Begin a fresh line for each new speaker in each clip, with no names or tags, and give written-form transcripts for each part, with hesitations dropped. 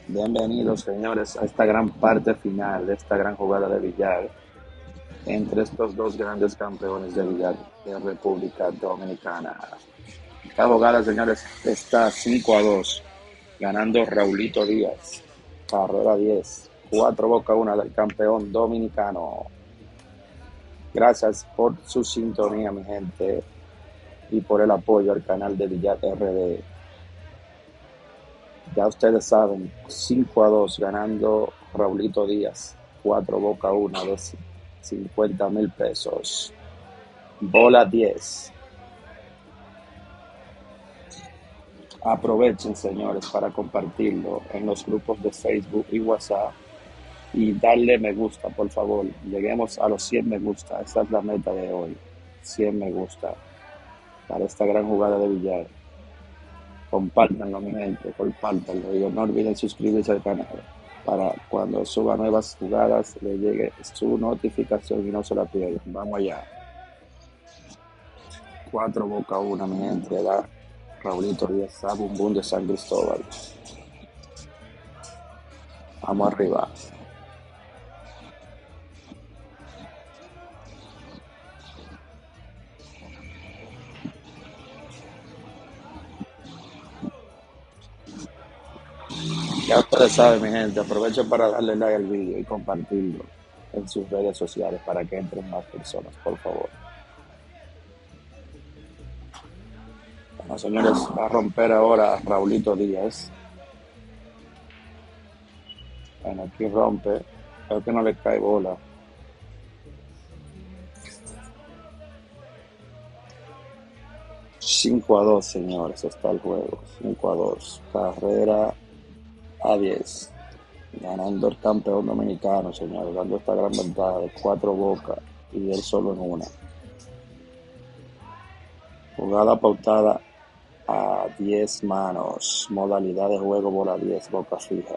Bienvenidos, señores, a esta gran parte final de esta gran jugada de billar entre estos dos grandes campeones de billar de República Dominicana. Esta jugada, señores, está 5-2, ganando Raulito Díaz. Carrera 10, 4 boca 1 del campeón dominicano. Gracias por su sintonía, mi gente, y por el apoyo al canal de Billar RD. Ya ustedes saben, 5-2 ganando Raulito Díaz, 4 boca 1 de 50,000 pesos. Bola 10. Aprovechen, señores, para compartirlo en los grupos de Facebook y WhatsApp y darle me gusta, por favor. Lleguemos a los 100 me gusta. Esa es la meta de hoy. 100 me gusta para esta gran jugada de billar. Compártanlo, mi gente, compártanlo. Y no olviden suscribirse al canal para cuando suba nuevas jugadas le llegue su notificación y no se la pierdan. Vamos allá. 4 boca 1, mi gente. Da Raulito Díaz, Bumbum de San Cristóbal. Vamos arriba. Ya ustedes saben, mi gente, aprovechen para darle like al vídeo y compartirlo en sus redes sociales para que entren más personas, por favor. Bueno, señores, va a romper ahora Raulito Díaz. Bueno, aquí rompe. Creo que no le cae bola. 5-2, señores, está el juego. 5-2. Carrera a 10. Ganando el campeón dominicano, señores. Dando esta gran ventaja de 4 bocas y él solo en una. Jugada pautada a 10 manos. Modalidad de juego bola 10, boca fija.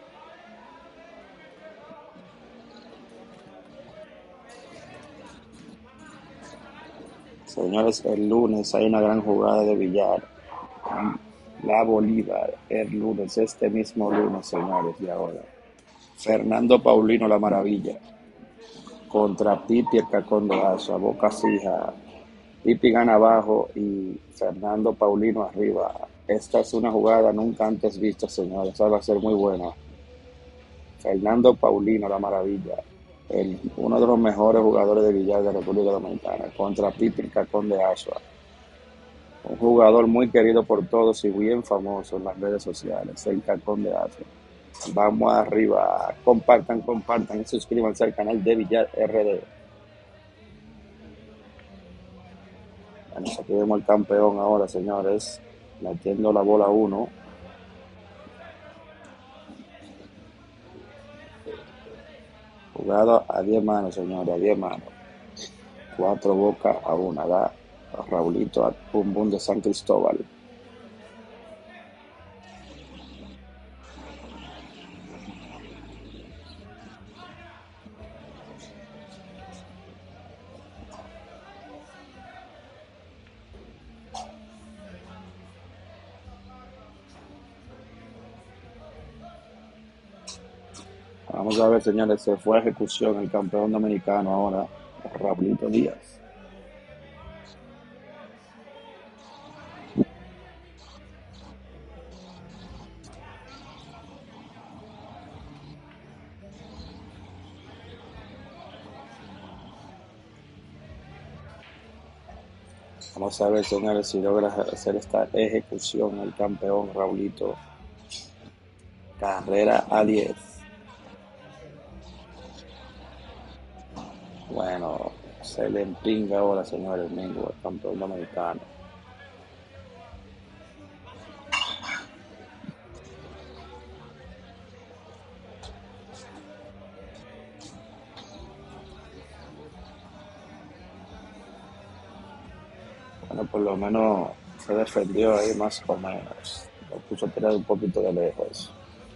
Señores, el lunes hay una gran jugada de billar. La Bolívar, el lunes, este mismo lunes, señores, y ahora. Fernando Paulino, la maravilla, contra Pipi, el cacón de Asa, boca fija. Pipi gana abajo y Fernando Paulino arriba. Esta es una jugada nunca antes vista, señores. Esta va a ser muy buena. Fernando Paulino, la maravilla. Uno de los mejores jugadores de billar de la República Dominicana. Contra Pipi, el cacón de Asua. Un jugador muy querido por todos y bien famoso en las redes sociales. El cacón de Asua. Vamos arriba. Compartan y suscríbanse al canal de Billar RD. Bueno, aquí vemos el campeón ahora, señores. Metiendo la bola 1. Jugada a 10 manos, señores, a 10 manos. 4 bocas a 1. Da a Raulito a Bumbum de San Cristóbal. Vamos a ver, señores, se fue a ejecución el campeón dominicano ahora, Raulito Díaz. Vamos a ver, señores, si logra hacer esta ejecución el campeón Raulito. Carrera a 10. Bueno, se le empinga ahora, señores, Mingo, el campeón dominicano. Bueno, por lo menos se defendió ahí más o menos. Lo puso a tirar un poquito de lejos.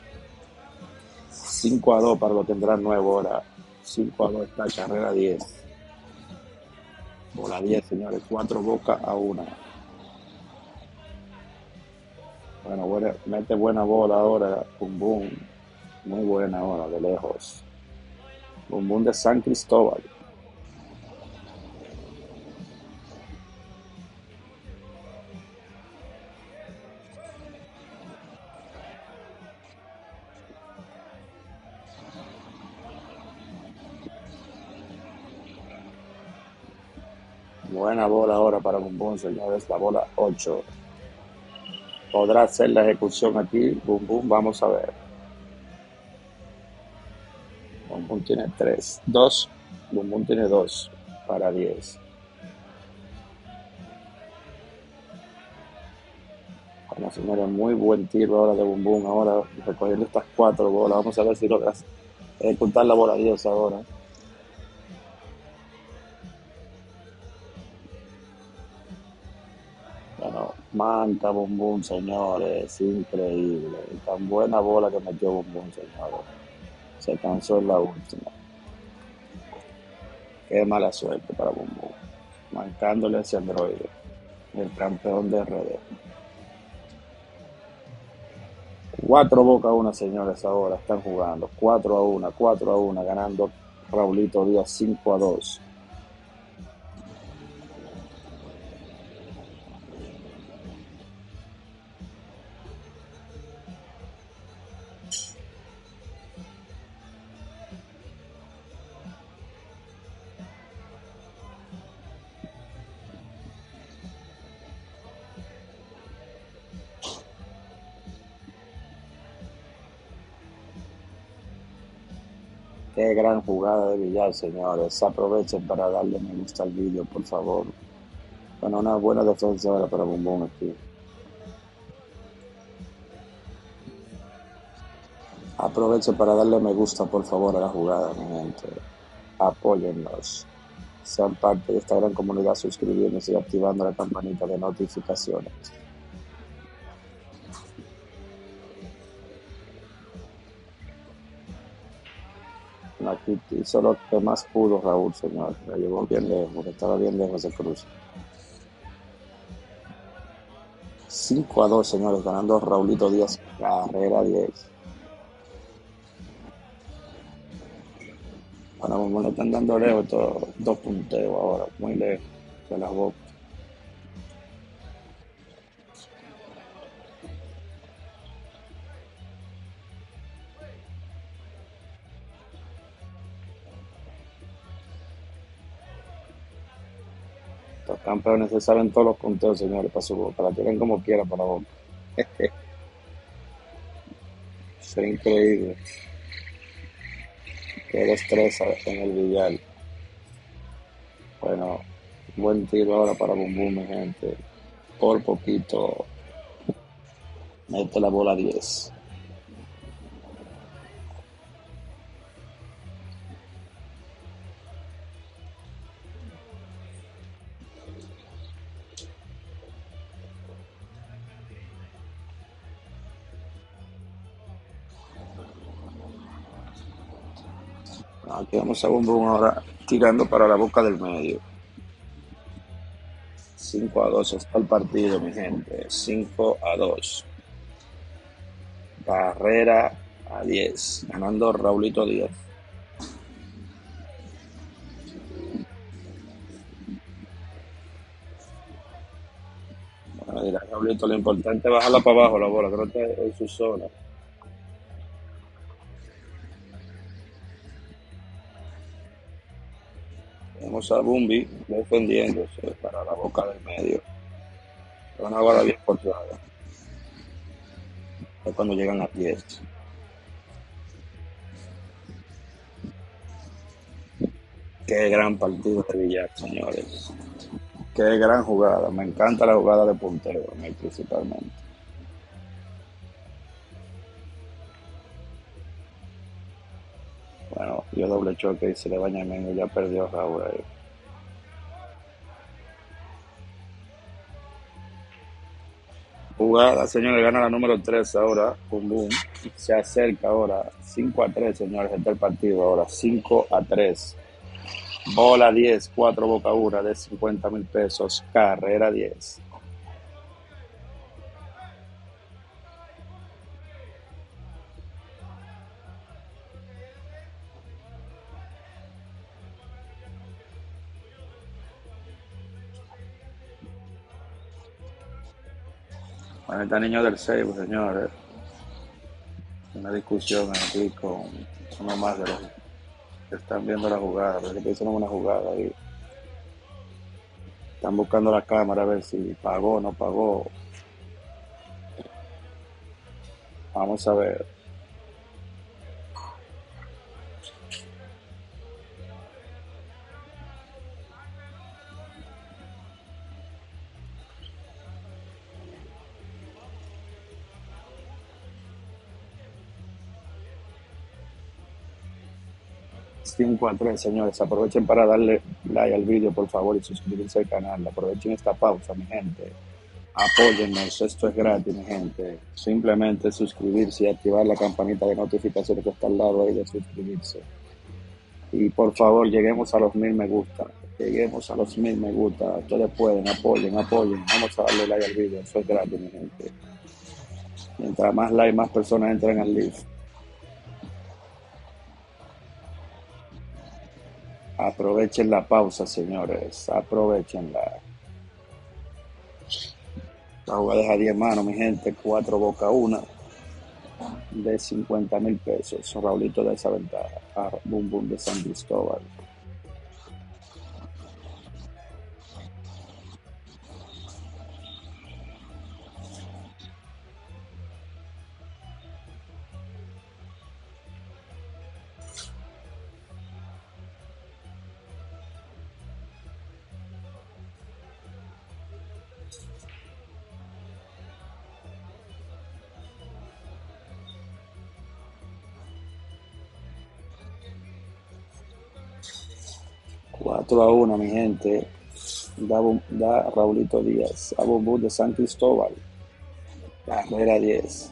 5-2 para lo que tendrá nuevo ahora. 5-2 está carrera 10. Bola 10, señores. 4 bocas a 1. Bueno, mete buena bola ahora. Bum Bum. Muy buena ahora, de lejos. Bum Bum de San Cristóbal. Buena bola ahora para Bum Bum, señores. La bola 8. ¿Podrá hacer la ejecución aquí? Bum Bum, vamos a ver. Bum Bum tiene 3. 2. Bum Bum tiene 2 para 10. Bueno, señores, muy buen tiro ahora de Bum Bum. Ahora recogiendo estas 4 bolas. Vamos a ver si logras ejecutar la bola 10 ahora. Bueno, manta Bum Bum, señores. Increíble. Tan buena bola que metió Bum Bum, señores. Se cansó en la última. Qué mala suerte para Bum Bum. Mancándole a ese androide, el campeón de RD. 4-1, señores, ahora están jugando. 4-1, 4-1, ganando Raulito Díaz 5-2. Qué gran jugada de Villar, señores. Aprovechen para darle me gusta al vídeo, por favor. Bueno, una buena defensa ahora para Bombón aquí. Aprovechen para darle me gusta, por favor, a la jugada, mi gente. Apóyennos. Sean parte de esta gran comunidad suscribiéndose y activando la campanita de notificaciones. Aquí hizo lo que más pudo Raúl, señor. La llevó bien lejos, estaba bien lejos de cruz. 5-2, señores, ganando Raulito Díaz, carrera 10. Bueno, como le están dando lejos estos 2 punteos ahora, muy lejos de las bocas. Los campeones se saben todos los punteos, señores, para su boca. La tienen como quiera para la boca. Es increíble. Qué destreza en el billar. Bueno, buen tiro ahora para Bum Bum, mi gente. Por poquito, mete la bola 10. Aquí vamos a Bum Bum ahora tirando para la boca del medio. 5-2 está el partido, mi gente. 5-2. Barrera a 10. Ganando Raulito Díaz. Bueno, dirá Raulito, lo importante es bajarla para abajo la bola, que no esté en su zona. Vemos a Bumbi defendiéndose para la boca del medio. Una bola bien forzada. Es cuando llegan a 10. Qué gran partido de Villar, señores. Qué gran jugada. Me encanta la jugada de puntero, principalmente. Bueno, yo doble choque y se le baña a Mengo. Ya perdió Raúl ahí. Jugada, señores, gana la número 3 ahora. Bum Bum. Se acerca ahora. 5-3, señores. Está el partido ahora. 5-3. Bola 10, 4 boca 1 de 50,000 pesos. Carrera 10. Bueno, está niño del Seibo, señores. Una discusión aquí con uno más de los que están viendo la jugada, porque te hicieron una jugada y están buscando la cámara a ver si pagó o no pagó. Vamos a ver. 5-3, señores. Aprovechen para darle like al vídeo, por favor, y suscribirse al canal. Aprovechen esta pausa, mi gente. Apóyennos, esto es gratis, mi gente. Simplemente suscribirse y activar la campanita de notificaciones que está al lado ahí de suscribirse. Y por favor, lleguemos a los 1000 me gusta. Lleguemos a los 1000 me gusta. Ustedes pueden, apoyen, apoyen. Vamos a darle like al vídeo, eso es gratis, mi gente. Mientras más like, más personas entran al live. Aprovechen la pausa, señores. Aprovechenla. La jugada es a 10 manos, mi gente. 4 boca una de 50,000 pesos. Raulito de esa ventaja. A Boom Boom de San Cristóbal. 4-1, mi gente. Da Raulito Díaz. A Boom Boom de San Cristóbal. Carrera 10.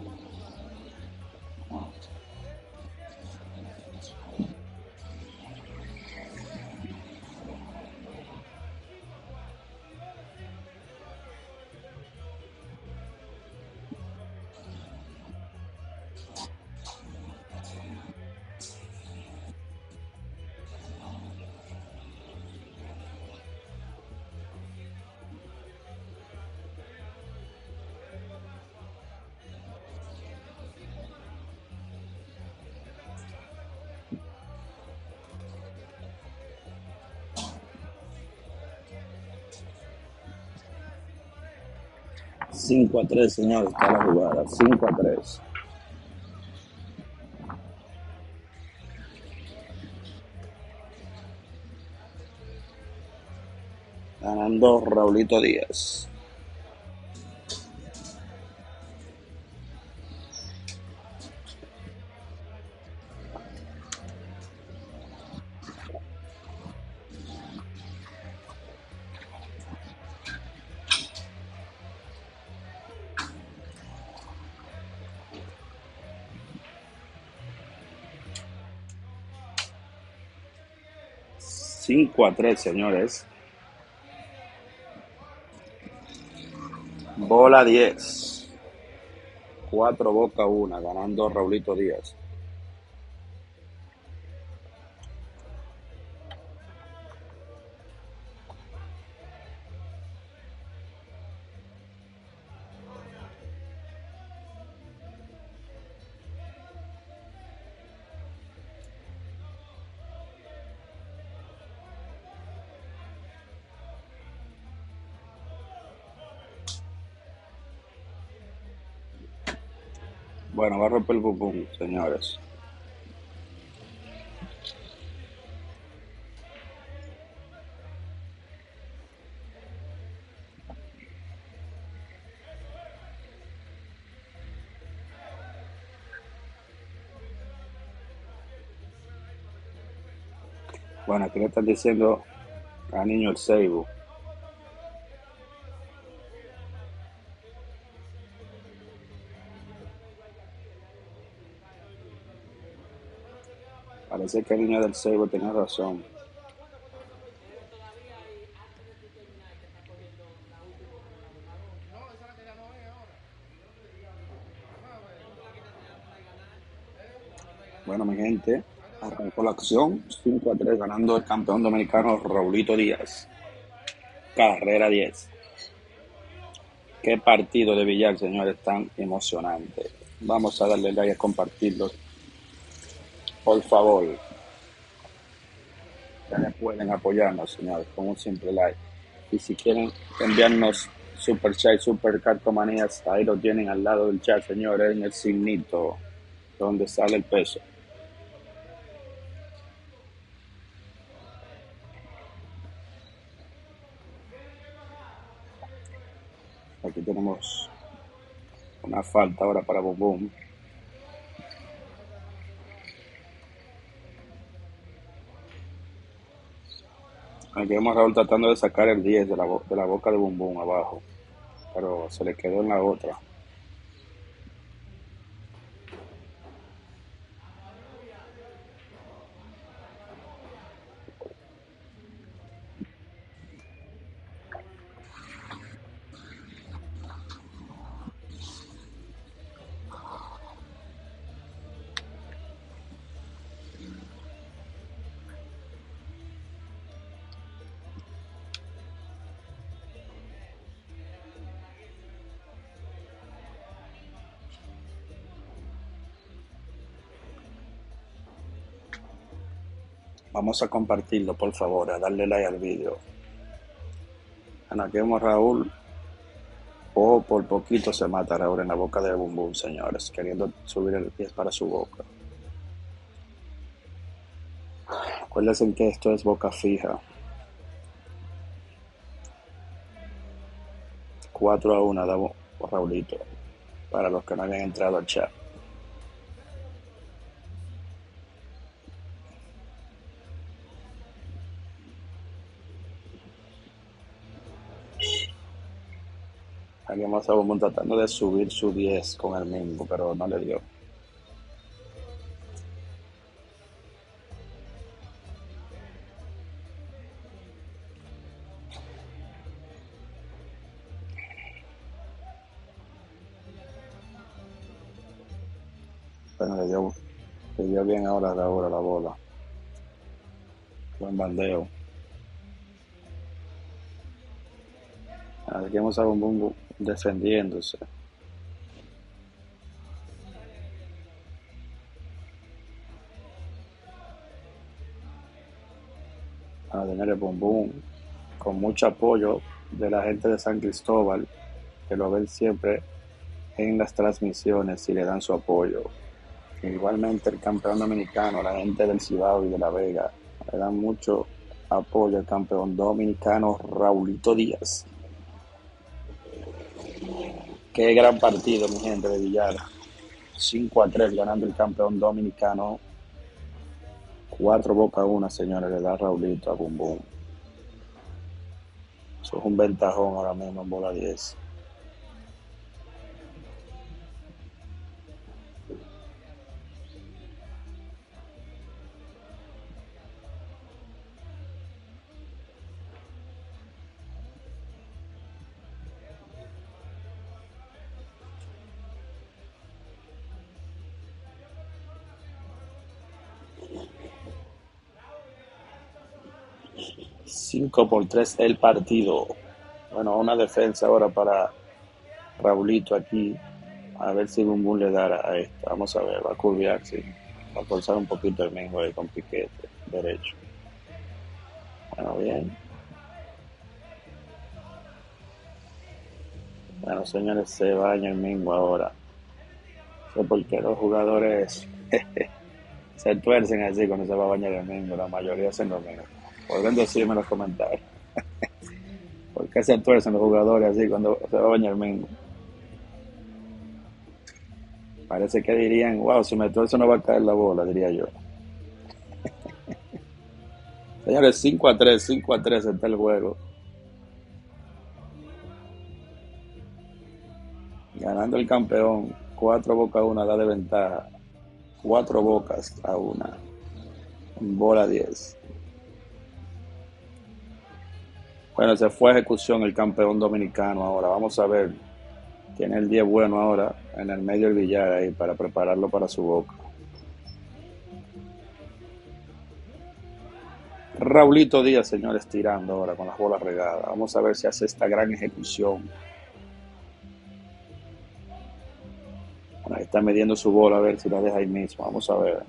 5-3, señores. Está la jugada. 5-3. Ganando Raulito Díaz. 5-3, señores. Bola 10. 4 boca una. Ganando Raulito Díaz. Bueno, va a romper el boom boom, señores. Bueno, aquí le están diciendo a Niño el Seibo. Parece que el Niño del Seibo tenía razón. Bueno, mi gente, arrancó la acción. 5-3, ganando el campeón dominicano Raulito Díaz. Carrera 10. Qué partido de billar, señores, tan emocionante. Vamos a darle like a compartirlo, por favor. Ya pueden apoyarnos, señores, con un simple like. Y si quieren enviarnos super chat, super cartomanías, ahí lo tienen al lado del chat, señores, en el signito donde sale el peso. Aquí tenemos una falta ahora para Boom Boom. Aquí vemos a Raúl tratando de sacar el 10 de la boca de Boom Boom abajo, pero se le quedó en la otra. Vamos a compartirlo, por favor, a darle like al vídeo. Aquí vemos a Raúl. Por poquito se mata Raúl en la boca de Boom Boom, señores, queriendo subir el pie para su boca. Acuérdense que esto es boca fija. 4-1 da Raulito, para los que no habían entrado al chat. Aquí vamos a Boom Boom tratando de subir su 10 con el mismo, pero no le dio. Bueno, le dio bien ahora a Raúl a la bola. Buen bandeo. Aquí vamos a Boom Boom defendiéndose. A tener el Boom Boom con mucho apoyo de la gente de San Cristóbal, que lo ven siempre en las transmisiones y le dan su apoyo. Igualmente el campeón dominicano, la gente del Cibao y de La Vega, le dan mucho apoyo al campeón dominicano Raulito Díaz. Qué gran partido, mi gente de Villar. 5-3 ganando el campeón dominicano. 4-1, señores, le da Raulito a Boom Boom. Eso es un ventajón ahora mismo en bola 10. Cinco por 3 el partido. Bueno, una defensa ahora para Raulito aquí. A ver si Boom Boom le da a esta. Vamos a ver, va a curviar, sí. Va a forzar un poquito el Mingo ahí con piquete derecho. Bueno, bien. Bueno, señores, se baña el Mingo ahora. No sé por qué los jugadores se tuercen así cuando se va a bañar el Mingo. La mayoría hacen lo mismo. Podrían decirme en los comentarios. ¿Por qué se tuercen los jugadores así cuando se va a bañar el Mingo? Parece que dirían, wow, si me tuerzo no va a caer la bola, diría yo. Señores, 5-3, 5-3 está el juego. Ganando el campeón, 4-1 da de ventaja. 4-1 en bola 10. Bueno, se fue a ejecución el campeón dominicano ahora. Vamos a ver. Tiene el 10 bueno ahora en el medio del billar ahí para prepararlo para su boca. Raulito Díaz, señores, tirando ahora con las bolas regadas. Vamos a ver si hace esta gran ejecución Bueno, ahí está midiendo su bola a ver si la deja ahí mismo. Vamos a ver.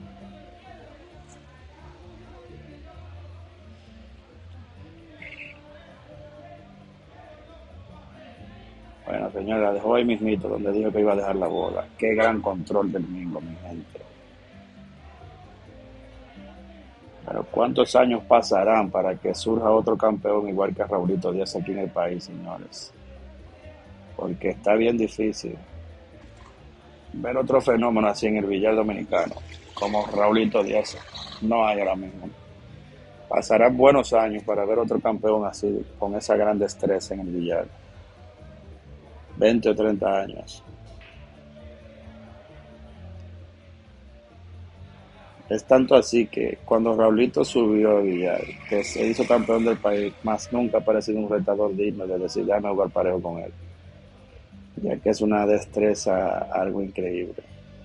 Bueno, señora, la dejó ahí mismito, donde dijo que iba a dejar la bola. Qué gran control del Mingo, mi gente. Pero ¿cuántos años pasarán para que surja otro campeón igual que Raulito Díaz aquí en el país, señores? Porque está bien difícil ver otro fenómeno así en el billar dominicano, como Raulito Díaz. No hay ahora mismo. Pasarán buenos años para ver otro campeón así, con esa gran destreza en el billar. 20 o 30 años. Es tanto así que cuando Raulito subió a billar, que se hizo campeón del país, más nunca ha parecido un retador digno de decir, déjame jugar parejo con él, ya que es una destreza algo increíble.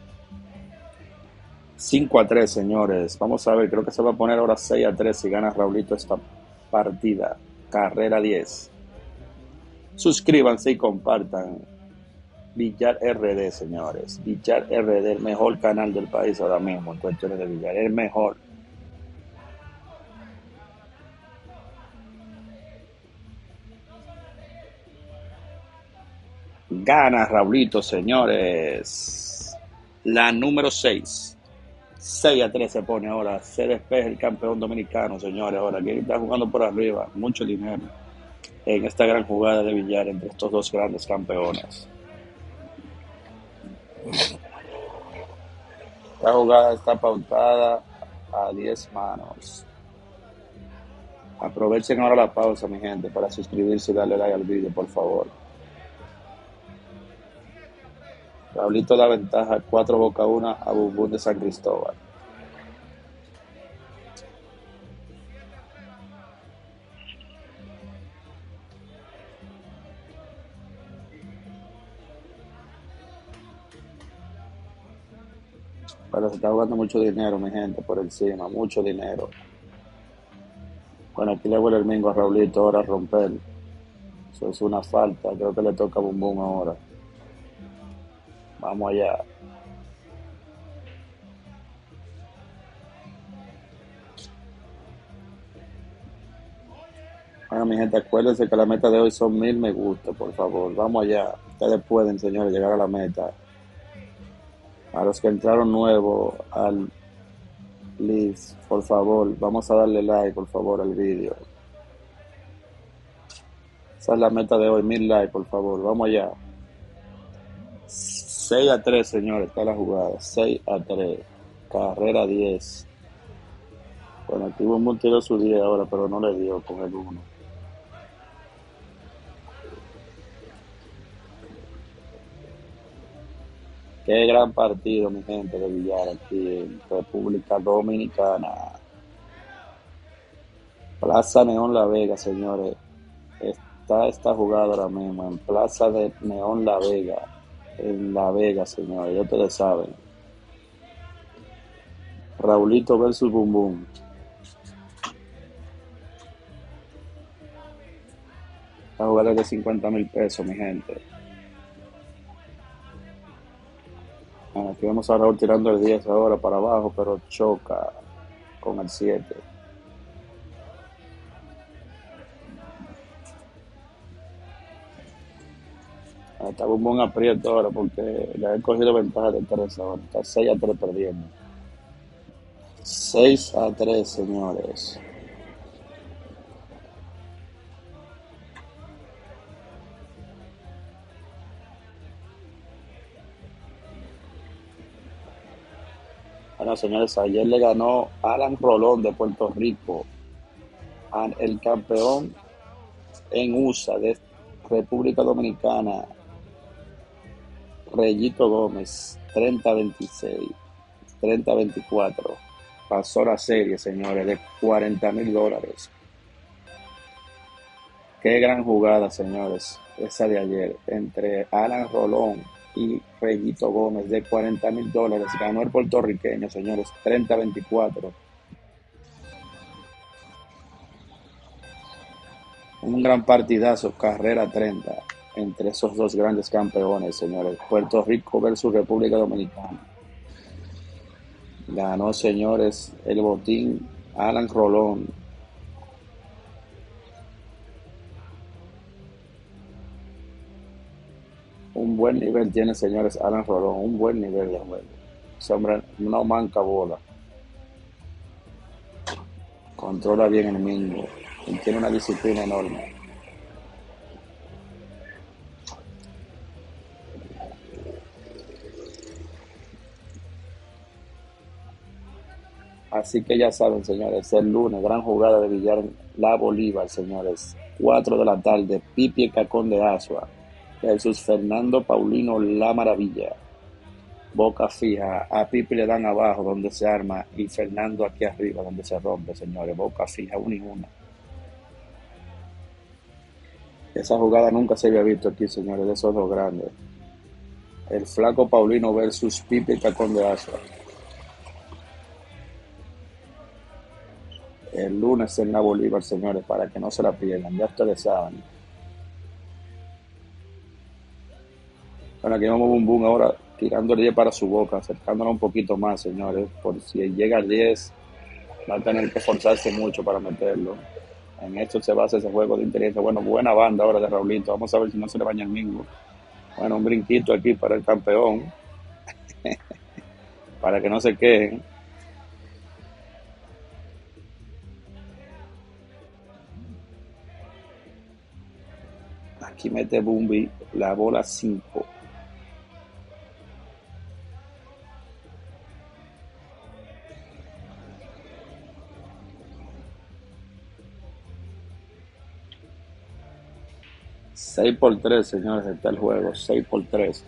5-3, señores. Vamos a ver, creo que se va a poner ahora 6-3 si gana Raulito esta partida. Carrera 10. Suscríbanse y compartan. Billar RD, señores. Billar RD, el mejor canal del país ahora mismo en cuestiones de billar. El mejor. Gana Raulito, señores. La número 6. 6-3 se pone ahora. Se despeja el campeón dominicano, señores. Ahora, ¿quién está jugando por arriba? Mucho dinero en esta gran jugada de billar entre estos dos grandes campeones. Esta jugada está pautada a 10 manos. Aprovechen ahora la pausa, mi gente, para suscribirse y darle like al vídeo, por favor. Raulito da ventaja 4-1 a Bumbum de San Cristóbal. Pero se está jugando mucho dinero, mi gente, por encima, mucho dinero. Bueno, aquí le vuelve el mingo a Raulito ahora a romper. Eso es una falta, creo que le toca a Bumbum ahora. Vamos allá. Bueno, mi gente, acuérdense que la meta de hoy son 1000 me gusta, por favor. Vamos allá. Ustedes pueden, señores, llegar a la meta. A los que entraron nuevos al list, por favor, vamos a darle like, por favor, al vídeo. Esa es la meta de hoy, 1000 likes, por favor. Vamos allá. 6-3, señores, está la jugada. 6-3. Carrera 10. Bueno, aquí Bumbum tiró su 10 ahora, pero no le dio con el 1. Qué gran partido, mi gente, de billar aquí en República Dominicana. Plaza Neón La Vega, señores. Está esta jugada ahora mismo en Plaza de Neón La Vega. En La Vega, señores. Ya ustedes saben. Raulito versus Bumbum. La jugada es de 50,000 pesos, mi gente. Bueno, aquí vamos a Raúl tirando el 10 ahora para abajo, pero choca con el 7. Está un buen aprieto ahora porque le han cogido ventaja de 3 ahora. Está 6-3 perdiendo. 6-3, señores. Bueno, señores, ayer le ganó Alan Rolón de Puerto Rico el campeón en USA de República Dominicana, Reyito Gómez, 30-26, 30-24. Pasó la serie, señores, de $40,000. Qué gran jugada, señores, esa de ayer, entre Alan Rolón y Reyito Gómez, de $40,000. Ganó el puertorriqueño, señores, 30-24. Un gran partidazo, carrera 30, entre esos dos grandes campeones, señores. Puerto Rico versus República Dominicana. Ganó, señores, el botín Alan Rolón. Un buen nivel tiene, señores, Alan Rolón. Un buen nivel de juego. Ese hombre no manca bola. Controla bien el mismo. Y tiene una disciplina enorme. Así que ya saben, señores, el lunes, gran jugada de Villar en La Bolívar, señores. 4 de la tarde, Pipi el Cacón de Asua versus Fernando Paulino La Maravilla. Boca fija, a Pipi le dan abajo donde se arma y Fernando aquí arriba donde se rompe, señores. Boca fija, una y una. Esa jugada nunca se había visto aquí, señores, de esos dos grandes. El flaco Paulino versus Pipi el Cacón de Asua. El lunes en La Bolívar, señores, para que no se la pierdan. Ya ustedes saben. Bueno, aquí vamos Bum Bum ahora tirando el 10 para su boca, acercándola un poquito más, señores. Por si llega al 10, va a tener que esforzarse mucho para meterlo. En esto se basa ese juego de inteligencia. Bueno, buena banda ahora de Raulito. Vamos a ver si no se le baña el mismo. Bueno, un brinquito aquí para el campeón, para que no se quejen. Aquí mete Bumbi la bola 5. 6 por 3, señores, está el juego. 6 por 3.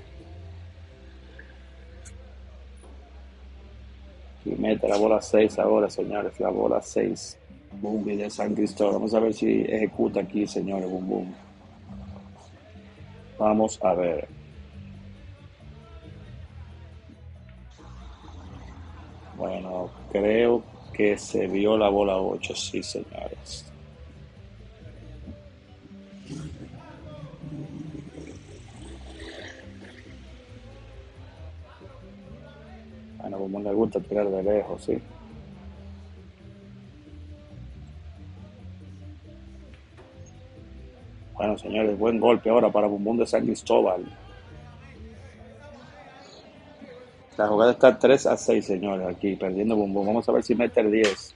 Y mete la bola 6 ahora, señores. La bola 6. Bumbi de San Cristóbal. Vamos a ver si ejecuta aquí, señores. Bum Bum. Vamos a ver. Bueno, creo que se vio la bola 8, sí, señores. Bueno, como le gusta tirar de lejos, sí. Bueno, señores, buen golpe ahora para Bumbum de San Cristóbal. La jugada está 3-6, señores, aquí, perdiendo Bumbum. Vamos a ver si mete el 10.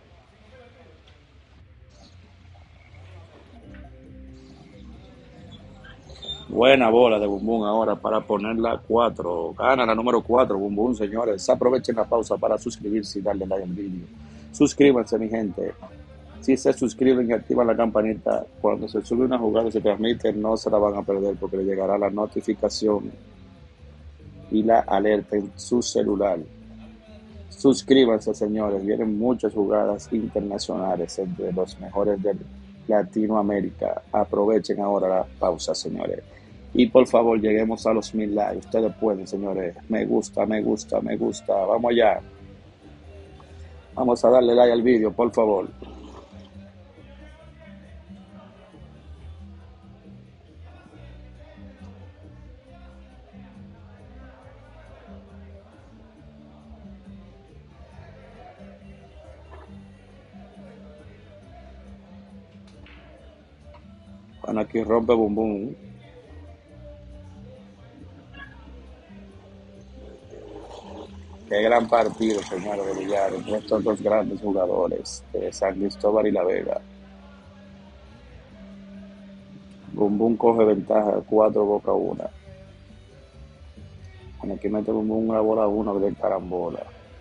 Buena bola de Bumbum ahora para ponerla 4. Gana la número 4, Bumbum, señores. Aprovechen la pausa para suscribirse y darle like al vídeo. Suscríbanse, mi gente. Si se suscriben y activan la campanita, cuando se sube una jugada y se transmite, no se la van a perder porque le llegará la notificación y la alerta en su celular. Suscríbanse, señores. Vienen muchas jugadas internacionales entre los mejores de Latinoamérica. Aprovechen ahora la pausa, señores. Y por favor, lleguemos a los 1000 likes. Ustedes pueden, señores. Me gusta, me gusta, me gusta. Vamos allá. Vamos a darle like al vídeo, por favor. Bueno, aquí rompe Bum Bum. Qué gran partido, señores, de billar entre estos dos grandes jugadores de San Cristóbal y La Vega. Bum Bum coge ventaja 4 Boca 1. Bueno, aquí mete Bum Bum una bola 1 de carambola.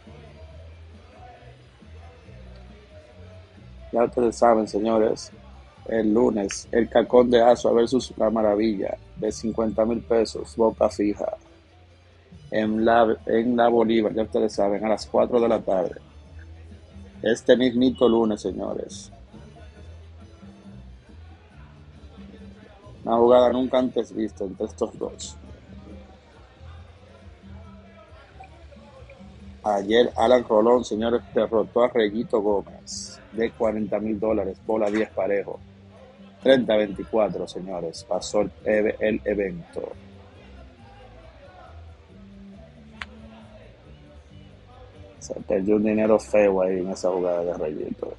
Ya ustedes saben, señores, el lunes, el Cacón de Asua versus La Maravilla de 50,000 pesos, boca fija, en la Bolívar, ya ustedes saben, a las 4 de la tarde. Este mismito lunes, señores. Una jugada nunca antes vista entre estos dos. Ayer Alan Rolón, señores, derrotó a Reyito Gómez de $40,000, bola 10 parejo. 30-24, señores. Pasó el evento. Se perdió un dinero feo ahí en esa jugada de Rayito.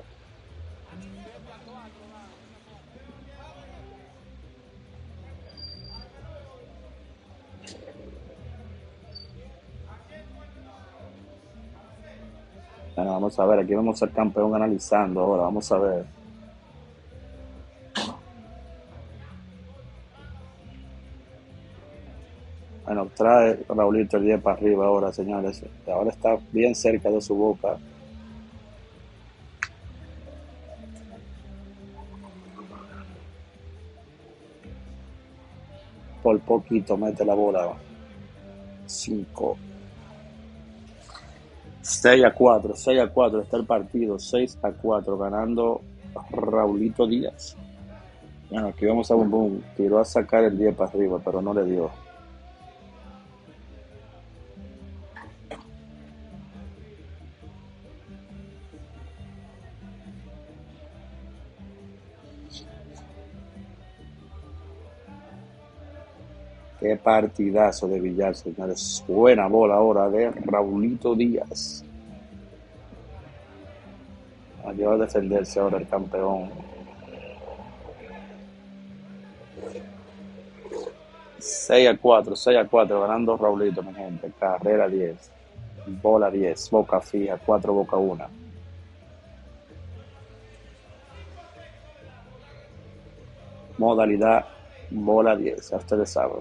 Bueno, vamos a ver, aquí vamos al campeón analizando ahora, vamos a ver. Bueno, trae Raulito el 10 para arriba ahora, señores. Ahora está bien cerca de su boca. Por poquito mete la bola. 5. 6-4, 6-4 está el partido. 6-4 ganando Raulito Díaz. Bueno, aquí vamos a Boom. Tiró a sacar el 10 para arriba, pero no le dio. Qué partidazo de Villar, señores. Buena bola ahora de Raulito Díaz. Ayuda a defenderse ahora el campeón. 6-4, 6-4, ganando Raulito, mi gente. Carrera 10. Bola 10. Boca fija. 4 boca 1. Modalidad bola 10. Ya ustedes saben.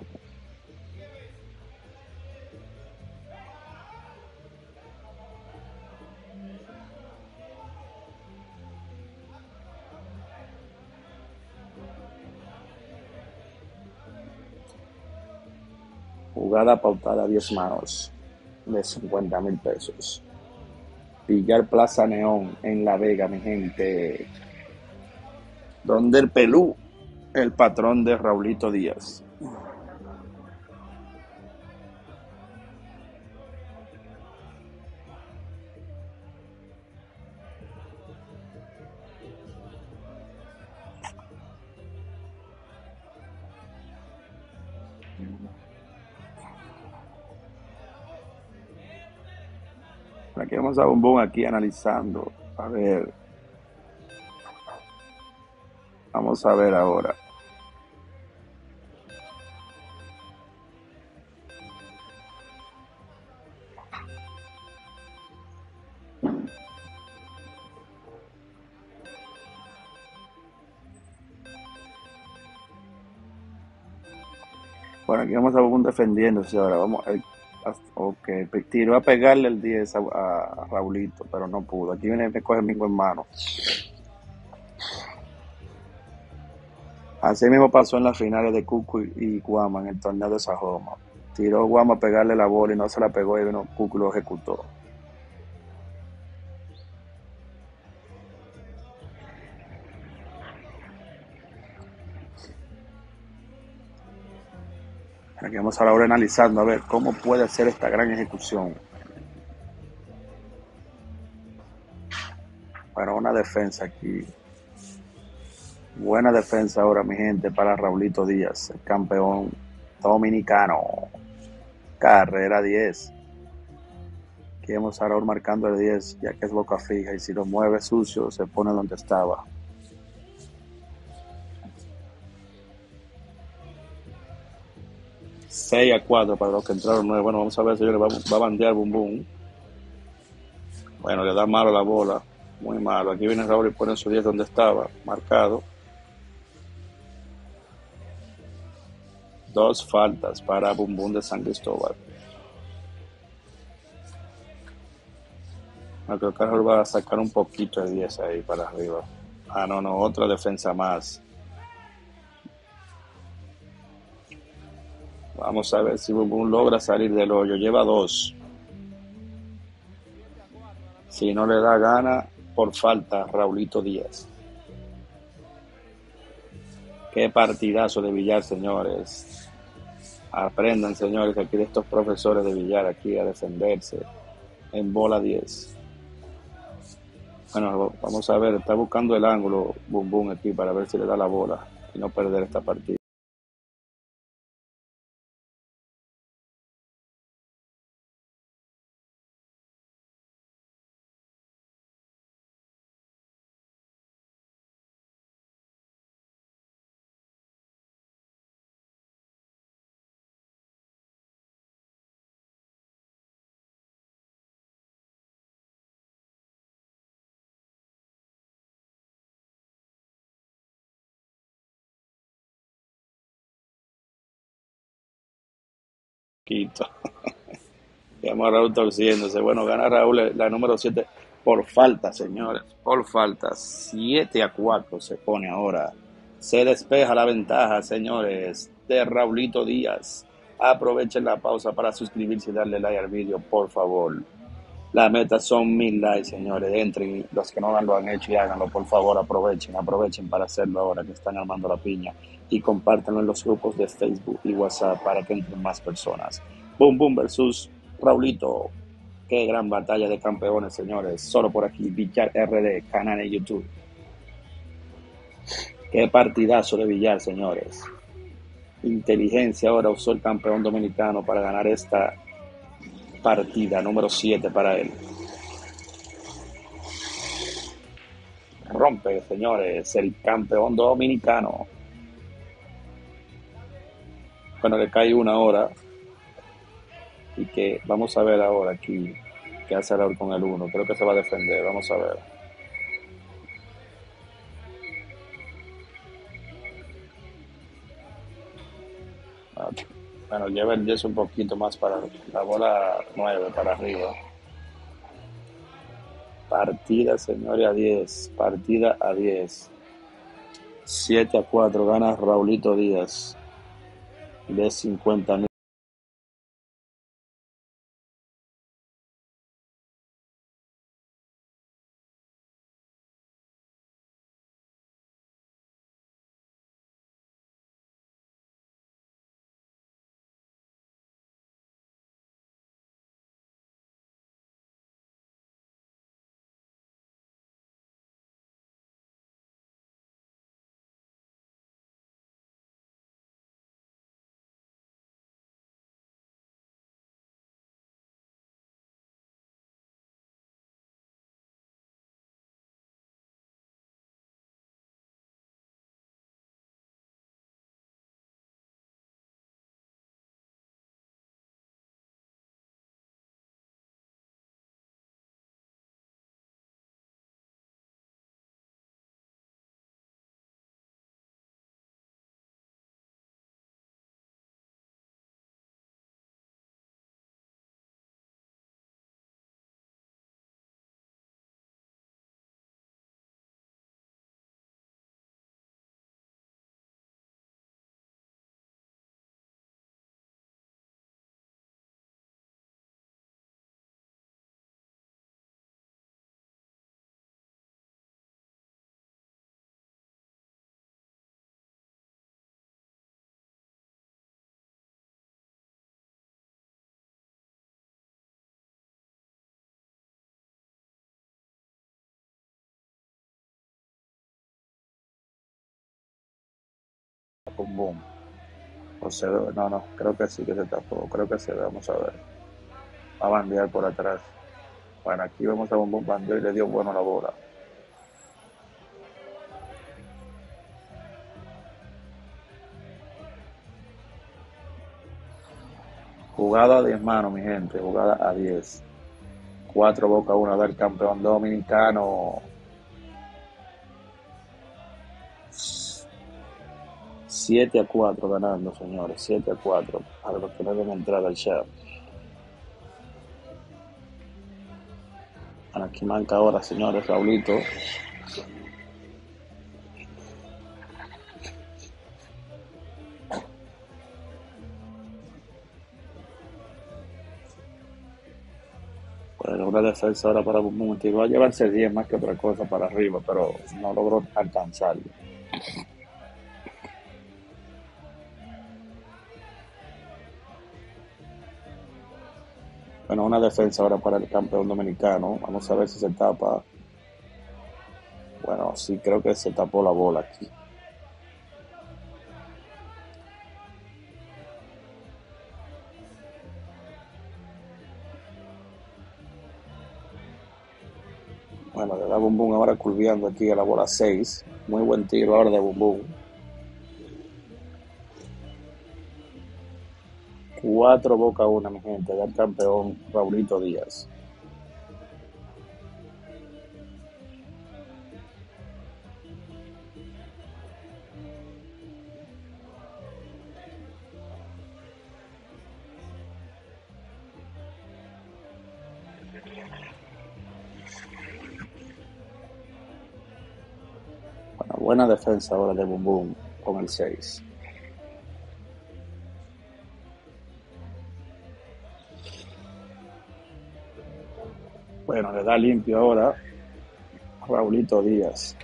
Jugada pautada 10 manos de 50,000 pesos. Villar Plaza Neón en La Vega, mi gente. Donde el Pelú, el patrón de Raulito Díaz. Aquí vamos a Bombón aquí analizando. A ver. Vamos a ver ahora. Bueno, aquí vamos a Bombón defendiéndose ahora. Vamos. Ok, tiró a pegarle el 10 a Raulito, pero no pudo. Aquí viene me coge el mismo en mano. Así mismo pasó en las finales de Cuco y Guama en el torneo de Sajoma. Tiró Guama a pegarle la bola y no se la pegó y vino Cuco y lo ejecutó. Aquí vamos ahora analizando a ver cómo puede ser esta gran ejecución. Para una defensa aquí. Buena defensa ahora, mi gente, para Raulito Díaz, el campeón dominicano. Carrera 10. Aquí vamos ahora marcando el 10, ya que es boca fija. Y si lo mueve sucio, se pone donde estaba. 6-4 para los que entraron nuevos. Bueno, vamos a ver, señores, va a bandear Boom. Bueno, le da malo la bola. Muy malo. Aquí viene Raúl y pone su 10 donde estaba, marcado. 2 faltas para Boom de San Cristóbal. No, creo que Raúl va a sacar un poquito de 10 ahí para arriba. Ah, no, otra defensa más. Vamos a ver si Boom logra salir del hoyo. Lleva 2. Si no le da gana, por falta, Raulito Díaz. Qué partidazo de Villar, señores. Aprendan, señores, aquí de estos profesores de Villar aquí a defenderse en bola 10. Bueno, vamos a ver, está buscando el ángulo Boom aquí para ver si le da la bola. y no perder esta partida. Quito. Vamos a Raúl torciéndose. Bueno, gana Raúl la número 7 por falta, señores. Por falta. 7-4 se pone ahora. Se despeja la ventaja, señores, de Raulito Díaz. Aprovechen la pausa para suscribirse y darle like al vídeo, por favor. La meta son 1000 likes, señores. Entren, los que no lo han hecho y háganlo, por favor. Aprovechen para hacerlo ahora que están armando la piña. Y compártanlo en los grupos de Facebook y WhatsApp para que entren más personas. Boom Boom versus Raulito. Qué gran batalla de campeones, señores. Solo por aquí, Villar RD, canal en YouTube. Qué partidazo de Villar, señores. Inteligencia ahora usó el campeón dominicano para ganar esta partida número 7 para él. Rompe, señores, el campeón dominicano. Bueno, le cae una hora. Y que vamos a ver ahora aquí qué hace Raúl con el 1. Creo que se va a defender. Vamos a ver. Ah, bueno, lleva el 10 un poquito más para la bola 9 para arriba. Partida, señores, a 10. Partida a 10. 7-4 gana Raulito Díaz de 50,000. Boom, boom. O sea, no, creo que sí que se tapó. Creo que se ve, vamos a ver. Va a bandear por atrás. Bueno, aquí vemos a Boom bandeó y le dio bueno la bola. Jugada a 10 manos, mi gente. Jugada a 10. 4 Boca 1 del campeón dominicano. 7-4 ganando, señores. 7-4. Para los que no deben entrar al chat. Aquí manca ahora, señores, Raulito. Bueno, una defensa ahora para Monte. Va a llevarse 10 más que otra cosa para arriba, pero no logró alcanzarlo. Bueno, una defensa ahora para el campeón dominicano. Vamos a ver si se tapa. Bueno, sí, creo que se tapó la bola aquí. Bueno, le da Bum Bum ahora curviando aquí a la bola 6. Muy buen tiro ahora de Bum Bum. 4-1, mi gente, del campeón Raulito Díaz. Bueno, buena defensa ahora de Bum Bum con el 6. Bueno, le da limpio ahora Raulito Díaz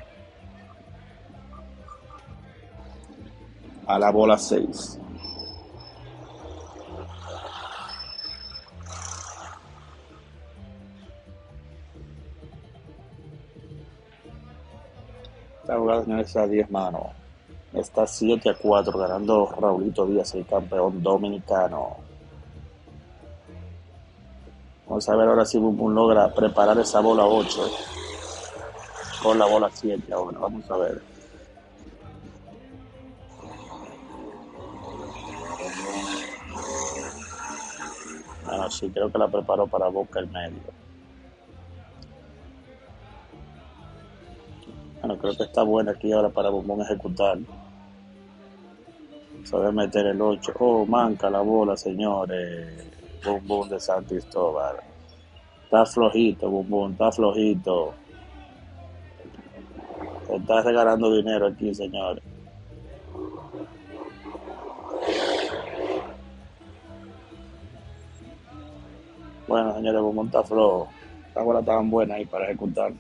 a la bola 6. Esta jugada, señores, está a 10 manos. Está 7-4 ganando Raulito Díaz, el campeón dominicano. Vamos a ver ahora si Bum Bum logra preparar esa bola 8 con la bola 7 ahora. Vamos a ver. Bueno, sí, creo que la preparó para Boca el medio. Bueno, creo que está buena aquí ahora para Bum Bum ejecutar. Se debe meter el 8. Oh, manca la bola, señores. Bum Bum de San Cristóbal. Está flojito, Bum Bum, está flojito. Se está regalando dinero aquí, señores. Bueno, señores, Bum Bum está flojo. Esta bola estaban buena ahí para ejecutar.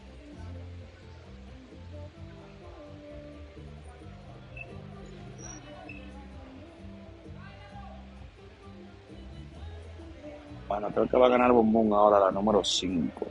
Bueno, creo que va a ganar Bum Bum ahora la número 5.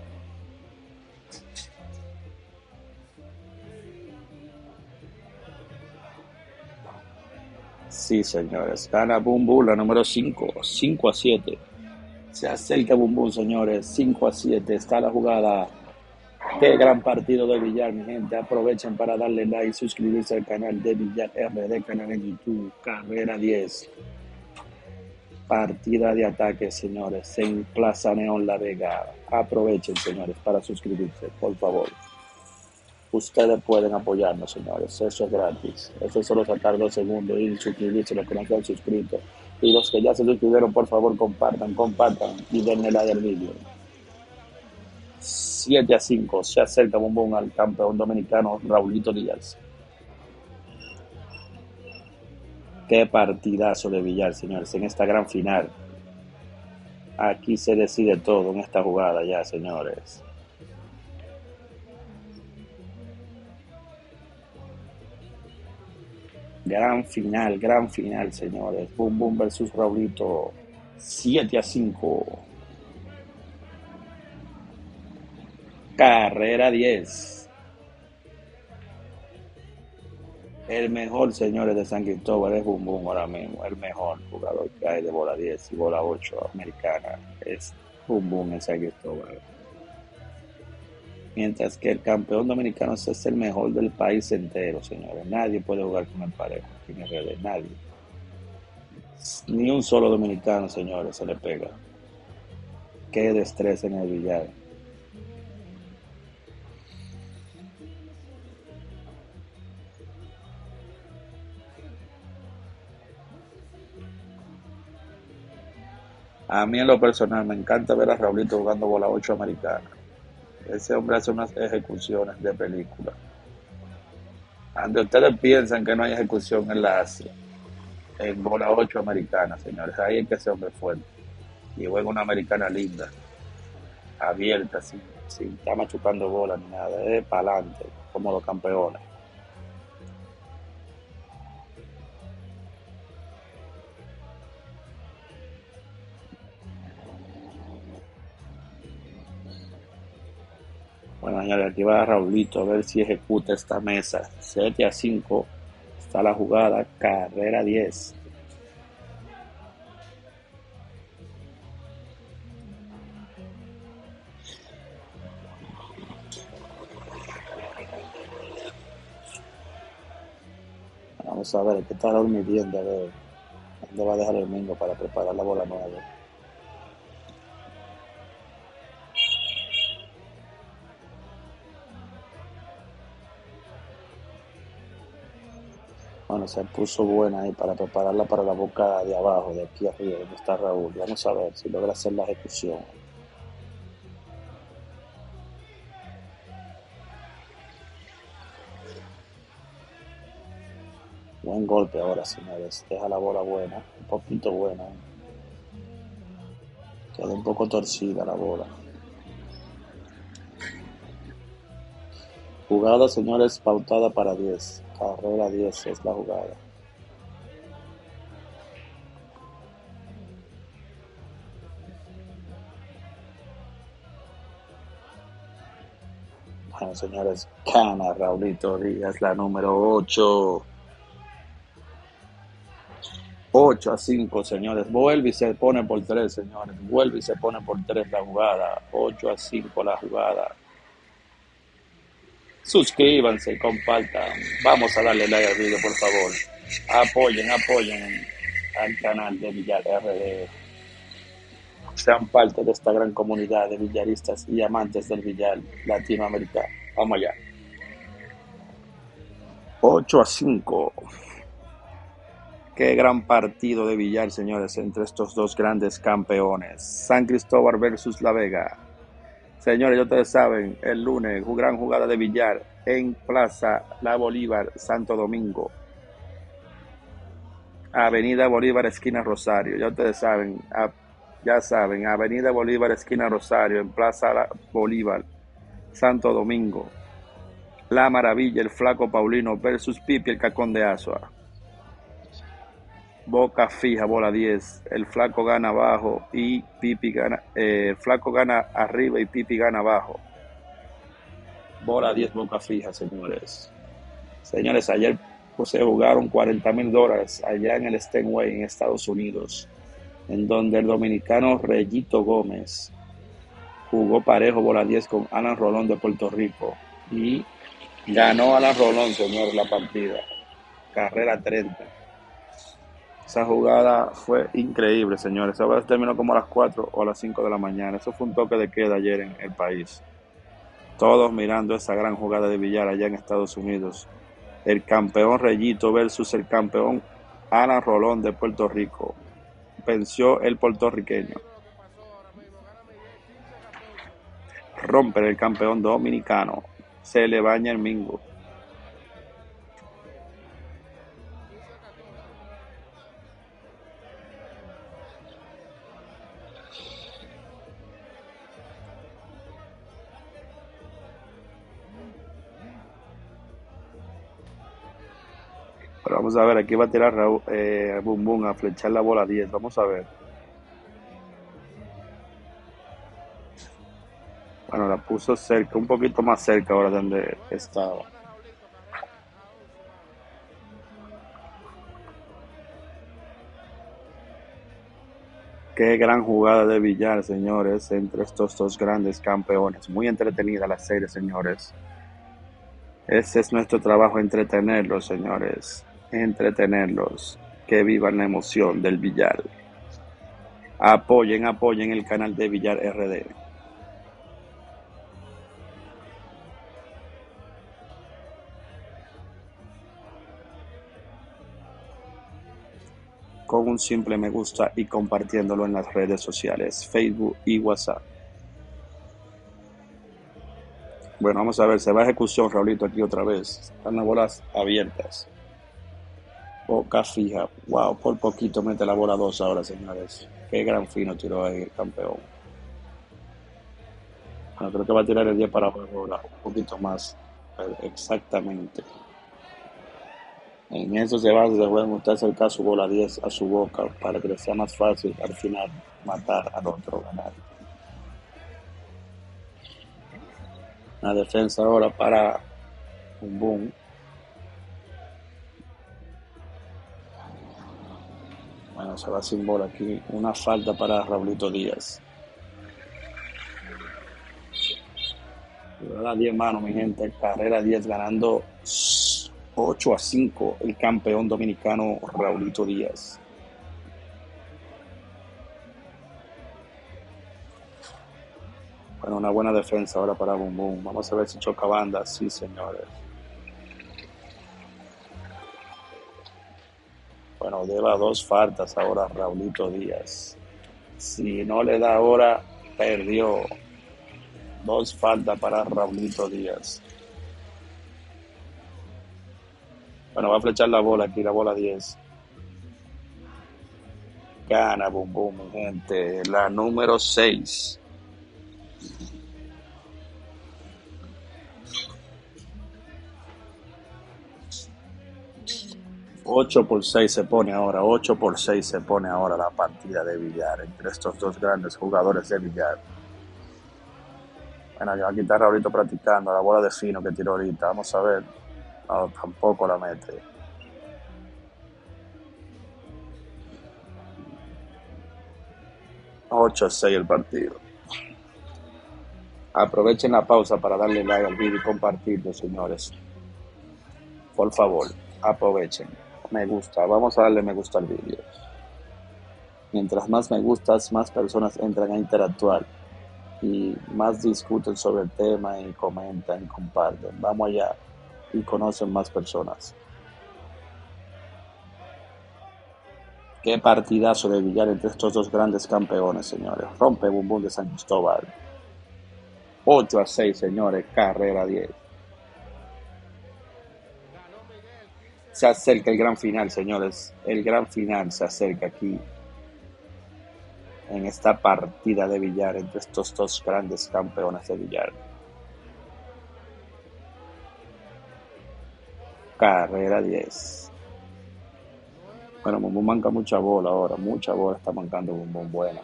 Sí, señores. Gana Bum Bum la número 5. 5-7. Se acerca Bum Bum, señores. 5-7. Está la jugada. Qué gran partido de Villar, mi gente. Aprovechen para darle like y suscribirse al canal de Villar RD, canal en YouTube. Carrera 10. Partida de ataque, señores. En Plaza Neón La Vega. Aprovechen, señores, para suscribirse, por favor. Ustedes pueden apoyarnos, señores. Eso es gratis. Eso es solo sacar 2 segundos y suscribirse los que no se han suscrito. Y los que ya se suscribieron, por favor, compartan y denle like al vídeo. 7-5. Se acerca Bum Bum al campeón dominicano Raulito Díaz. Qué partidazo de Villar, señores, en esta gran final. Aquí se decide todo en esta jugada ya, señores. Gran final, señores. Bum Bum versus Raulito. 7-5. Carrera 10. El mejor, señores, de San Cristóbal es Bum Bum ahora mismo. El mejor jugador que hay de bola 10 y bola 8 americana es Bum Bum en San Cristóbal. Mientras que el campeón dominicano es el mejor del país entero, señores. Nadie puede jugar con el parejo aquí en RD, nadie. Ni un solo dominicano, señores, se le pega. Qué destreza en el billar. A mí en lo personal me encanta ver a Raulito jugando bola 8 americana. Ese hombre hace unas ejecuciones de película. Ante ustedes piensan que no hay ejecución en la Asia, en bola 8 americana, señores. Ahí es que ese hombre fue. Y juega una americana linda, abierta, sin estar machucando bola ni nada. Es para adelante, como los campeones. Bueno, señores, aquí va Raulito a ver si ejecuta esta mesa. 7-5. Está la jugada, carrera 10. Vamos a ver, hay que estar midiendo a ver dónde va a dejar el mingo para preparar la bola nueva. Bueno, se puso buena ahí para prepararla para la boca de abajo, de aquí arriba, donde está Raúl. Vamos a ver si logra hacer la ejecución. Buen golpe ahora, señores. Deja la bola buena, un poquito buena. Queda un poco torcida la bola. Jugada, señores, pautada para 10. Carrera 10 es la jugada. Bueno, señores, gana Raulito Díaz, la número 8. 8-5, señores. Vuelve y se pone por 3, señores. Vuelve y se pone por 3 la jugada. 8-5 la jugada. Suscríbanse, compartan. Vamos a darle like al video, por favor. Apoyen al canal de Villar RD. Sean parte de esta gran comunidad de villaristas y amantes del billar latinoamericano. Vamos allá. 8-5. Qué gran partido de billar, señores, entre estos dos grandes campeones. San Cristóbal versus La Vega. Señores, ya ustedes saben, el lunes, gran jugada de billar en Plaza La Bolívar, Santo Domingo. Avenida Bolívar, esquina Rosario. Ya ustedes saben, Avenida Bolívar, esquina Rosario, en Plaza La Bolívar, Santo Domingo. La Maravilla, el Flaco Paulino versus Pipi, el Cacón de Azua. Boca fija, bola 10. El Flaco gana abajo y Pipi gana. El Flaco gana arriba y Pipi gana abajo. Bola 10, boca fija, señores. Señores, ayer se jugaron $40,000 allá en el Steinway, en Estados Unidos, en donde el dominicano Reyito Gómez jugó parejo bola 10 con Alan Rolón de Puerto Rico y ganó Alan Rolón, señor, la partida. Carrera 30. Esa jugada fue increíble, señores. Esa jugada terminó como a las 4 o a las 5 de la mañana. Eso fue un toque de queda ayer en el país. Todos mirando esa gran jugada de billar allá en Estados Unidos. El campeón Reyito versus el campeón Alan Rolón de Puerto Rico. Venció el puertorriqueño. Romper el campeón dominicano. Se le baña el mingo. Pero vamos a ver, aquí va a tirar Raúl, Bum Bum a flechar la bola 10. Vamos a ver. Bueno, la puso cerca, un poquito más cerca ahora de donde estaba. Qué gran jugada de billar, señores, entre estos dos grandes campeones. Muy entretenida la serie, señores. Ese es nuestro trabajo, entretenerlos, señores. Entretenerlos. Que vivan la emoción del billar. Apoyen el canal de Villar RD. Con un simple me gusta y compartiéndolo en las redes sociales, Facebook y WhatsApp. Bueno, vamos a ver, se va a ejecución, Raulito, aquí otra vez. Están las bolas abiertas. Boca fija. Wow, por poquito mete la bola 2 ahora, señores. Qué gran fino tiró ahí el campeón. Bueno, creo que va a tirar el 10 para abajo ahora, un poquito más. Exactamente. En eso se puede montar acercar su bola 10 a su boca para que le sea más fácil al final matar al otro, ganar. La defensa ahora para un boom. Bueno, se va sin bola aquí. Una falta para Raulito Díaz. Le da 10 manos, mi gente. Carrera 10 ganando 8-5 el campeón dominicano Raulito Díaz. Bueno, una buena defensa ahora para Bum Bum. Vamos a ver si choca banda. Sí, señores. Bueno, lleva 2 faltas ahora Raulito Díaz. Si no le da ahora, perdió. 2 faltas para Raulito Díaz. Bueno, va a flechar la bola aquí, la bola 10. Gana Bum Bum, mi gente. La número 6. 8-6 se pone ahora, 8-6 se pone ahora la partida de billar entre estos dos grandes jugadores de billar. Bueno, ya aquí está Raulito practicando la bola de fino que tiró ahorita. Vamos a ver. No, tampoco la mete. Ocho a 6 el partido. Aprovechen la pausa para darle like al vídeo y compartirlo, señores. Por favor, aprovechen. Me gusta. Vamos a darle me gusta al vídeo. Mientras más me gustas, más personas entran a interactuar y más discuten sobre el tema y comentan y comparten. Vamos allá y conocen más personas. Qué partidazo de billar entre estos dos grandes campeones, señores. Rompe Bum Bum de San Cristóbal. 8-6, señores. Carrera 10. Se acerca el gran final, señores. El gran final se acerca aquí en esta partida de billar entre estos dos grandes campeones de billar. Carrera 10. Bueno, Bum Bum manca mucha bola ahora. Mucha bola está mancando Bum Bum. Buena.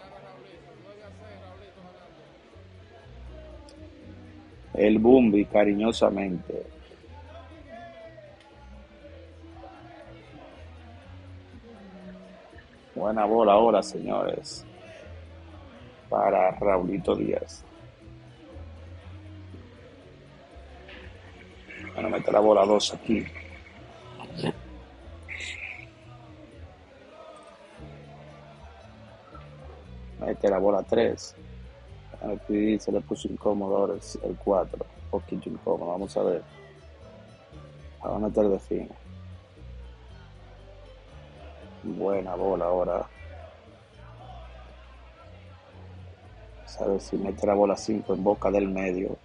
El Bumbi, cariñosamente. Buena bola ahora, señores. Para Raulito Díaz. Bueno, mete la bola 2 aquí. Mete la bola 3. Aquí se le puso incómodo ahora el 4. Un poquito incómodo, vamos a ver. La va a meter de fino. Buena bola ahora. A ver si mete la bola 5 en boca del medio.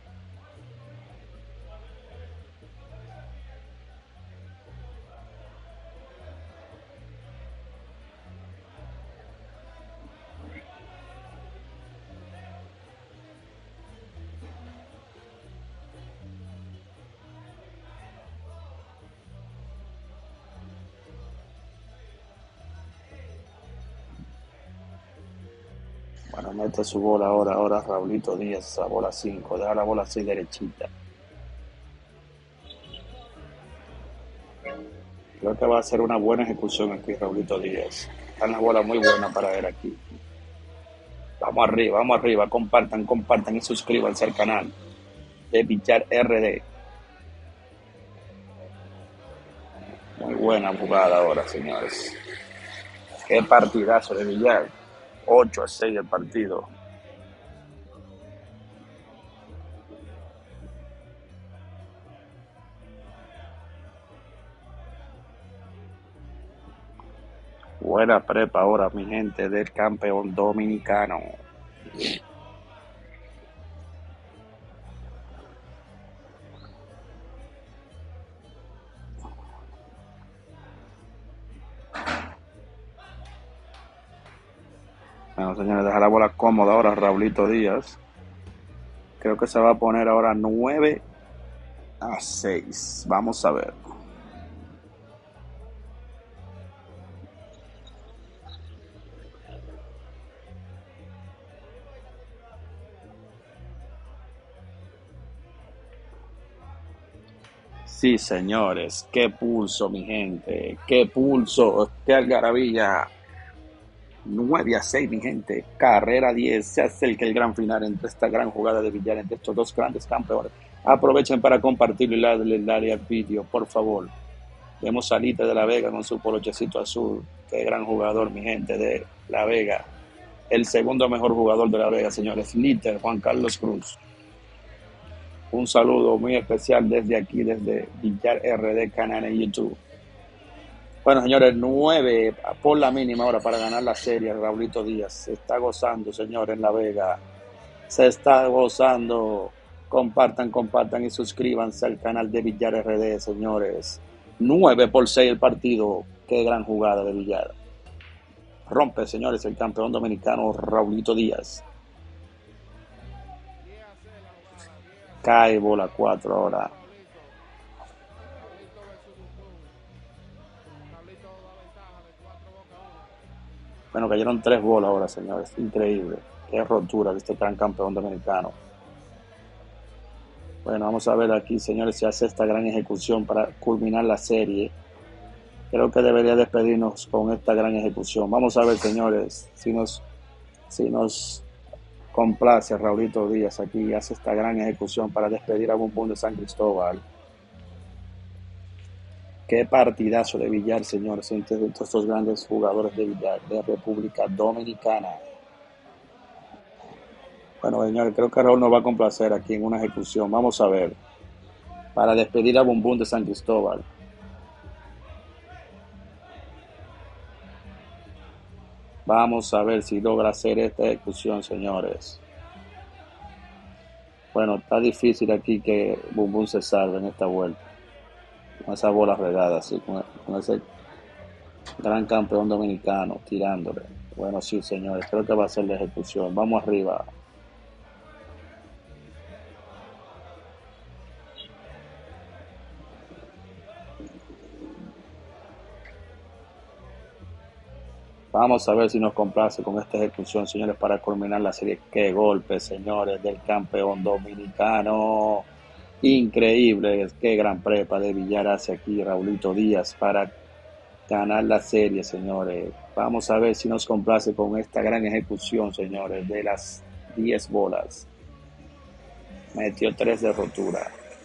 Bueno, mete su bola ahora Raulito Díaz, esa bola 5, deja la bola 6 derechita. Creo que va a ser una buena ejecución aquí Raulito Díaz. Están las bolas muy buenas para ver aquí. Vamos arriba, compartan y suscríbanse al canal de Billar RD. Muy buena jugada ahora, señores. Qué partidazo de billar. 8-6 el partido. Buena prepa ahora, mi gente, del campeón dominicano. Bueno, señores, deja la bola cómoda ahora Raulito Díaz. Creo que se va a poner ahora 9-6. Vamos a ver. Sí, señores, qué pulso, mi gente, qué pulso, qué algarabía. 9-6, mi gente, carrera 10, se acerca el gran final entre esta gran jugada de billar entre estos dos grandes campeones. Aprovechen para compartirlo y darle al vídeo, por favor. Vemos a Lite de La Vega con su polochecito azul. Qué gran jugador, mi gente de La Vega. El segundo mejor jugador de La Vega, señores. Lite, Juan Carlos Cruz. Un saludo muy especial desde aquí, desde Villar RD, canal en YouTube. Bueno, señores, 9 por la mínima hora para ganar la serie. Raulito Díaz se está gozando, señores, en La Vega. Se está gozando. Compartan, compartan y suscríbanse al canal de Villar RD, señores. 9-6 el partido. Qué gran jugada de Villar. Rompe, señores, el campeón dominicano Raulito Díaz. Cae bola 4 ahora. Bueno, cayeron 3 bolas ahora, señores. Increíble. Qué rotura de este gran campeón dominicano. Bueno, vamos a ver aquí, señores, si hace esta gran ejecución para culminar la serie. Creo que debería despedirnos con esta gran ejecución. Vamos a ver, señores, si nos complace Raulito Díaz aquí y hace esta gran ejecución para despedir a Bum Bum de San Cristóbal. Qué partidazo de Villar, señores, entre estos grandes jugadores de Villar, de República Dominicana. Bueno, señores, creo que Raúl nos va a complacer aquí en una ejecución. Vamos a ver, para despedir a Bum Bum de San Cristóbal. Vamos a ver si logra hacer esta ejecución, señores. Bueno, está difícil aquí que Bum Bum se salve en esta vuelta. Con esa bola regada, así, con ese gran campeón dominicano tirándole. Bueno, sí, señores, creo que va a ser la ejecución. Vamos arriba. Vamos a ver si nos complace con esta ejecución, señores, para culminar la serie. Qué golpe, señores, del campeón dominicano. Increíble, qué gran prepa de Villar hace aquí Raulito Díaz para ganar la serie, señores. Vamos a ver si nos complace con esta gran ejecución, señores, de las 10 bolas. Metió 3 de rotura.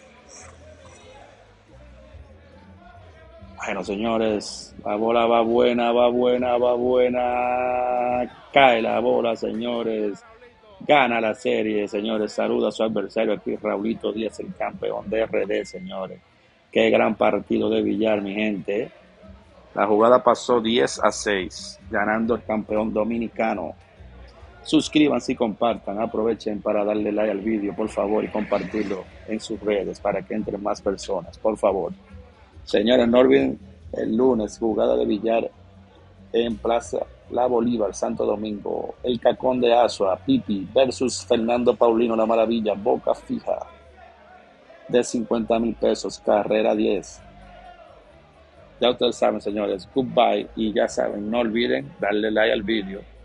Bueno, señores, la bola va buena, va buena, va buena. Cae la bola, señores. Gana la serie, señores. Saluda a su adversario aquí, Raulito Díaz, el campeón de RD, señores. Qué gran partido de Villar, mi gente. La jugada pasó 10-6, ganando el campeón dominicano. Suscríbanse y compartan. Aprovechen para darle like al vídeo, por favor, y compartirlo en sus redes para que entren más personas, por favor. Señores, no olviden el lunes, jugada de Villar en Plaza La Bolívar, Santo Domingo. El Cacón de Azua, Pipi versus Fernando Paulino, La Maravilla, boca fija de 50,000 pesos, carrera 10. Ya ustedes saben, señores, goodbye y ya saben, no olviden darle like al vídeo.